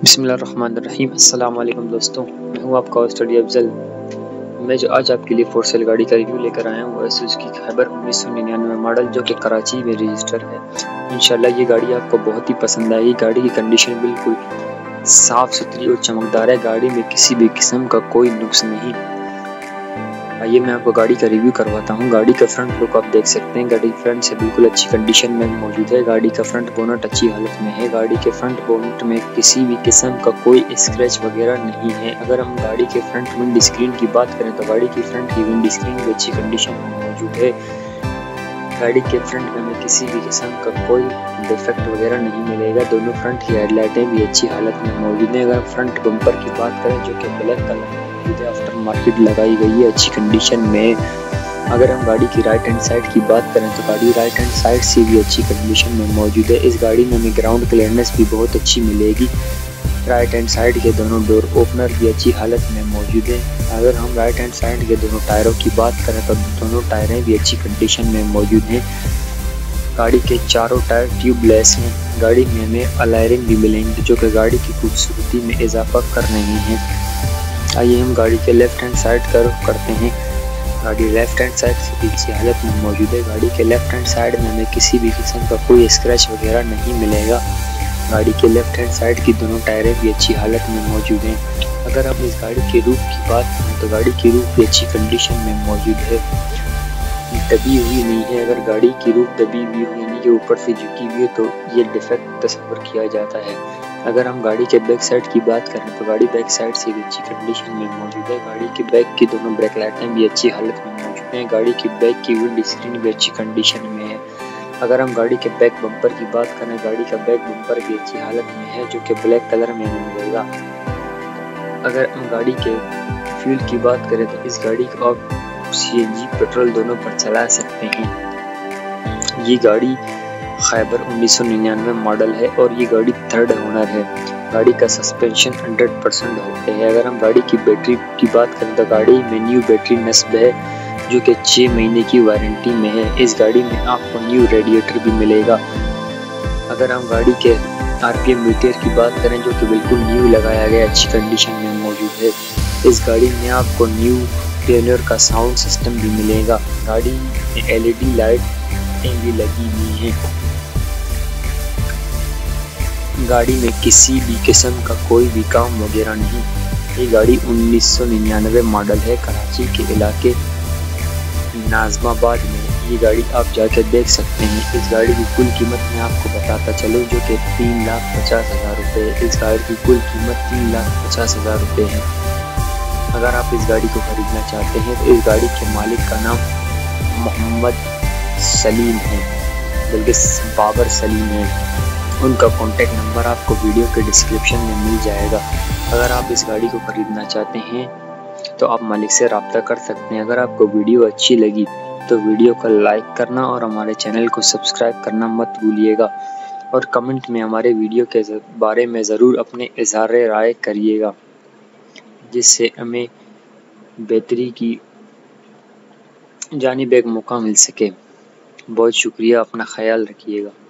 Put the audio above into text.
बिस्मिल्लाहिर्रहमानिर्रहीम। अस्सलाम वालेकुम दोस्तों, मैं हूं आपका स्टडी अफजल। मैं जो आज आपके लिए फॉर सेल गाड़ी का रिव्यू लेकर आया हूं वो सुजुकी खैबर 1999 मॉडल जो कि कराची में रजिस्टर है। इंशाल्लाह ये गाड़ी आपको बहुत ही पसंद आएगी। गाड़ी की कंडीशन बिल्कुल साफ़ सुथरी और चमकदार है। गाड़ी में किसी भी किस्म का कोई नुक्स नहीं। आइए मैं आपको गाड़ी का रिव्यू करवाता हूं। गाड़ी का फ्रंट लुक आप देख सकते हैं। गाड़ी फ्रंट से बिल्कुल अच्छी कंडीशन में मौजूद है। गाड़ी का फ्रंट बोनट अच्छी हालत में है। गाड़ी के फ्रंट बोनट में किसी भी किस्म का कोई स्क्रैच वगैरह नहीं है। अगर हम गाड़ी के फ्रंट विंड स्क्रीन की बात करें तो गाड़ी की फ्रंट की विंड स्क्रीन भी अच्छी कंडीशन में मौजूद है। गाड़ी के फ्रंट में हमें किसी भी किस्म का कोई डिफेक्ट वगैरह नहीं मिलेगा। दोनों फ्रंट की हेडलाइटें भी अच्छी हालत में मौजूद हैं। अगर फ्रंट बम्पर की बात करें जो कि ब्लैक कलर में आफ्टर मार्केट लगाई गई है अच्छी कंडीशन में। अगर हम गाड़ी की राइट हैंड साइड की बात करें तो गाड़ी राइट हैंड साइड से भी अच्छी कंडीशन में मौजूद है। इस गाड़ी में हमें ग्राउंड क्लियरेंस भी बहुत अच्छी मिलेगी। राइट हैंड साइड के दोनों डोर ओपनर भी अच्छी हालत में मौजूद है। अगर हम राइट हैंड साइड के दोनों टायरों की बात करें तो दोनों टायरें भी अच्छी कंडीशन में मौजूद हैं। गाड़ी के चारों टायर ट्यूबलेस हैं। गाड़ी में हमें अलायरिंग भी मिलेंगी जो कि गाड़ी की खूबसूरती में इजाफा कर रही हैं। आइए हम गाड़ी के लेफ्ट हैंड साइड का रुख करते हैं। गाड़ी लेफ्ट हैंड साइड से भी अच्छी हालत में मौजूद है। गाड़ी के लेफ्ट हैंड साइड में हमें किसी भी किस्म का कोई स्क्रैच वगैरह नहीं मिलेगा। गाड़ी के लेफ्ट हैंड साइड की दोनों टायरें भी अच्छी हालत में मौजूद हैं। अगर हम इस गाड़ी के रूफ की बात करें तो गाड़ी की रूफ भी अच्छी कंडीशन में मौजूद है, दबी हुई नहीं है। अगर गाड़ी की रूफ दबी हुई यानी कि ऊपर से झुकी हुई है तो ये डिफेक्ट तस्वर किया जाता है। अगर हम गाड़ी के बैक साइड की बात करें तो गाड़ी बैक साइड से भी अच्छी कंडीशन में मौजूद है। गाड़ी के बैक की दोनों ब्रेक लाइटें भी अच्छी हालत में मौजूद हैं। गाड़ी की बैक की विंड स्क्रीन भी अच्छी कंडीशन में है। अगर हम गाड़ी के बैक बम्पर की बात करें गाड़ी का बैक बम्पर भी अच्छी हालत में है जो कि ब्लैक कलर में मिलेगा। अगर हम गाड़ी के फ्यूल की बात करें तो इस गाड़ी को आप CNG पेट्रोल दोनों पर चला सकते हैं। ये गाड़ी खैबर 1999 मॉडल है और ये गाड़ी थर्ड ओनर है। गाड़ी का सस्पेंशन 100% होते हैं। अगर हम गाड़ी की बैटरी की बात करें तो गाड़ी में न्यू बैटरी नस्ब है जो कि 6 महीने की वारंटी में है। इस गाड़ी में आपको न्यू रेडिएटर भी मिलेगा। अगर हम गाड़ी के RPM मीटर की बात करें जो कि बिल्कुल न्यू लगाया गया अच्छी कंडीशन में मौजूद है। इस गाड़ी में आपको न्यू टेनर का साउंड सिस्टम भी मिलेगा। गाड़ी में LED लाइटें भी लगी हुई हैं। गाड़ी में किसी भी किस्म का कोई भी काम वगैरह नहीं। ये गाड़ी 1999 मॉडल है। कराची के इलाके नाज़माबाद में ये गाड़ी आप जाकर देख सकते हैं। इस गाड़ी की कुल कीमत मैं आपको बताता चलूँ जो कि 3,50,000 रुपये। इस गाड़ी की कुल कीमत 3,50,000 रुपये है। अगर आप इस गाड़ी को खरीदना चाहते हैं तो इस गाड़ी के मालिक का नाम मोहम्मद सलीम है, बल्कि बाबर सलीम है। उनका कॉन्टेक्ट नंबर आपको वीडियो के डिस्क्रिप्शन में मिल जाएगा। अगर आप इस गाड़ी को खरीदना चाहते हैं तो आप मालिक से रब्ता कर सकते हैं। अगर आपको वीडियो अच्छी लगी तो वीडियो को लाइक करना और हमारे चैनल को सब्सक्राइब करना मत भूलिएगा और कमेंट में हमारे वीडियो के बारे में ज़रूर अपने इज़हार राय करिएगा जिससे हमें बेहतरी की जानिब एक मौका मिल सके। बहुत शुक्रिया, अपना ख्याल रखिएगा।